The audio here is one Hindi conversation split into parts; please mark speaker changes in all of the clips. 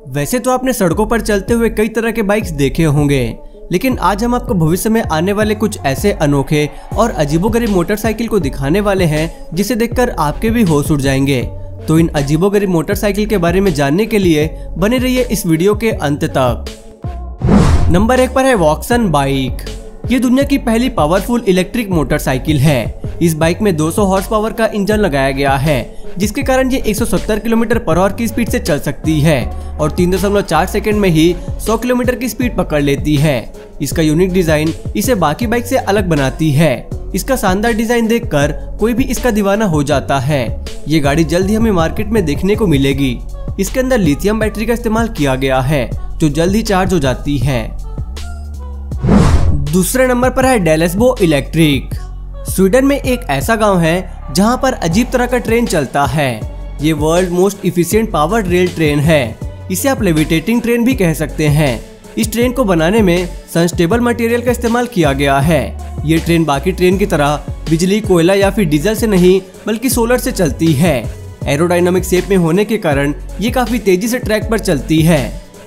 Speaker 1: वैसे तो आपने सड़कों पर चलते हुए कई तरह के बाइक्स देखे होंगे, लेकिन आज हम आपको भविष्य में आने वाले कुछ ऐसे अनोखे और अजीबोगरीब मोटरसाइकिल को दिखाने वाले हैं जिसे देखकर आपके भी होश उड़ जाएंगे। तो इन अजीबोगरीब मोटरसाइकिल के बारे में जानने के लिए बने रहिए इस वीडियो के अंत तक। नंबर 1 पर है वॉक्सन बाइक। ये दुनिया की पहली पावरफुल इलेक्ट्रिक मोटरसाइकिल है। इस बाइक में 200 हॉर्स पावर का इंजन लगाया गया है, जिसके कारण ये 170 किलोमीटर/आवर की स्पीड से चल सकती है और 3.4 सेकंड में ही 100 किलोमीटर की स्पीड पकड़ लेती है। इसका यूनिक डिजाइन इसे बाकी बाइक से अलग बनाती है। इसका शानदार डिजाइन देखकर कोई भी इसका दीवाना हो जाता है। ये गाड़ी जल्द ही हमें मार्केट में देखने को मिलेगी। इसके अंदर लिथियम बैटरी का इस्तेमाल किया गया है, जो जल्द ही चार्ज हो जाती है। दूसरे नंबर पर है डेलेसबो इलेक्ट्रिक। स्वीडन में एक ऐसा गांव है जहां पर अजीब तरह का ट्रेन चलता है। ये world most efficient powered rail train है। इसे आप लेविटेटिंग ट्रेन भी कह सकते हैं। इस ट्रेन को बनाने में सनस्टेबल मटेरियल का इस्तेमाल किया गया है। ये ट्रेन बाकी ट्रेन की तरह बिजली, कोयला या फिर डीजल से नहीं बल्कि सोलर से चलती है। एरोडायनामिक शेप में होने के कारण ये काफी तेजी से ट्रैक पर चलती है।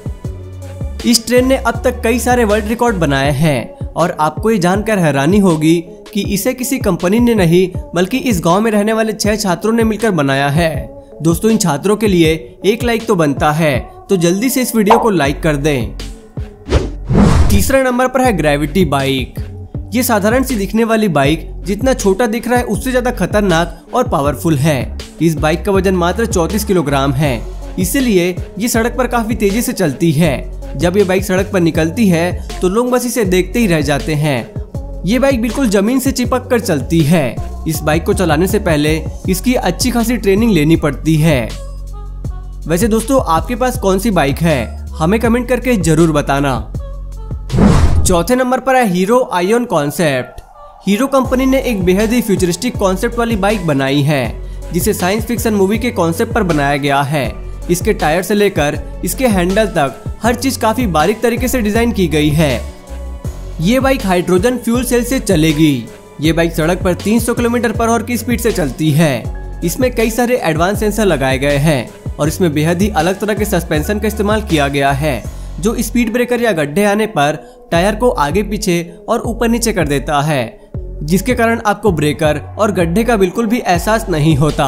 Speaker 1: इस ट्रेन ने अब तक कई सारे वर्ल्ड रिकॉर्ड बनाए हैं और आपको ये जानकर हैरानी होगी कि इसे किसी कंपनी ने नहीं बल्कि इस गांव में रहने वाले 6 छात्रों ने मिलकर बनाया है। दोस्तों, इन छात्रों के लिए एक लाइक तो बनता है, तो जल्दी से इस वीडियो को लाइक कर दें। तीसरे नंबर पर है ग्रेविटी बाइक। ये साधारण सी दिखने वाली बाइक जितना छोटा दिख रहा है उससे ज्यादा खतरनाक और पावरफुल है। इस बाइक का वजन मात्र 34 किलोग्राम है, इसीलिए ये सड़क पर काफी तेजी से चलती है। जब ये बाइक सड़क पर निकलती है तो लोग बस इसे देखते ही रह जाते हैं। ये बाइक बिल्कुल जमीन से चिपक कर चलती है। इस बाइक को चलाने से पहले इसकी अच्छी खासी ट्रेनिंग लेनी पड़ती है। वैसे दोस्तों, आपके पास कौन सी बाइक है, हमें कमेंट करके जरूर बताना। चौथे नंबर पर है Hero ion concept. Hero company ने एक बेहद ही फ्यूचरिस्टिक कॉन्सेप्ट वाली बाइक बनाई है, जिसे साइंस फिक्शन मूवी के कॉन्सेप्ट पर बनाया गया है। इसके टायर से लेकर इसके हैंडल तक हर चीज काफी बारीक तरीके से डिजाइन की गई है। ये बाइक हाइड्रोजन फ्यूल सेल से चलेगी। ये बाइक सड़क पर 300 किलोमीटर/आवर की स्पीड से चलती है। इसमें कई सारे एडवांस सेंसर लगाए गए हैं और इसमें बेहद ही अलग तरह के सस्पेंशन का इस्तेमाल किया गया है, जो स्पीड ब्रेकर या गड्ढे आने पर टायर को आगे पीछे और ऊपर नीचे कर देता है, जिसके कारण आपको ब्रेकर और गड्ढे का बिल्कुल भी एहसास नहीं होता।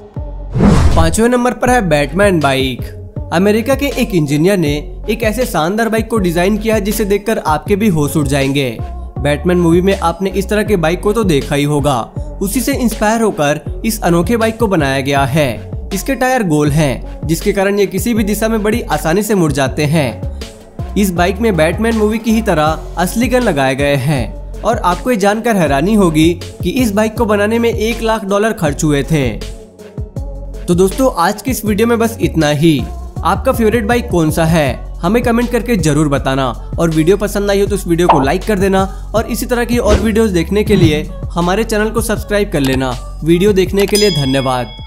Speaker 1: 5वें नंबर पर है बैटमैन बाइक। अमेरिका के एक इंजीनियर ने एक ऐसे शानदार बाइक को डिजाइन किया जिसे देखकर आपके भी होश उड़ जाएंगे। बैटमैन मूवी में आपने इस तरह के बाइक को तो देखा ही होगा। उसी से इंस्पायर होकर इस अनोखे बाइक को बनाया गया है। इसके टायर गोल हैं, जिसके कारण ये किसी भी दिशा में बड़ी आसानी से मुड़ जाते हैं। इस बाइक में बैटमैन मूवी की ही तरह असली गन लगाए गए हैं और आपको ये जानकर हैरानी होगी कि इस बाइक को बनाने में $1 लाख खर्च हुए थे। तो दोस्तों, आज की इस वीडियो में बस इतना ही। आपका फेवरेट बाइक कौन सा है, हमें कमेंट करके जरूर बताना और वीडियो पसंद आई हो तो इस वीडियो को लाइक कर देना और इसी तरह की और वीडियोस देखने के लिए हमारे चैनल को सब्सक्राइब कर लेना। वीडियो देखने के लिए धन्यवाद।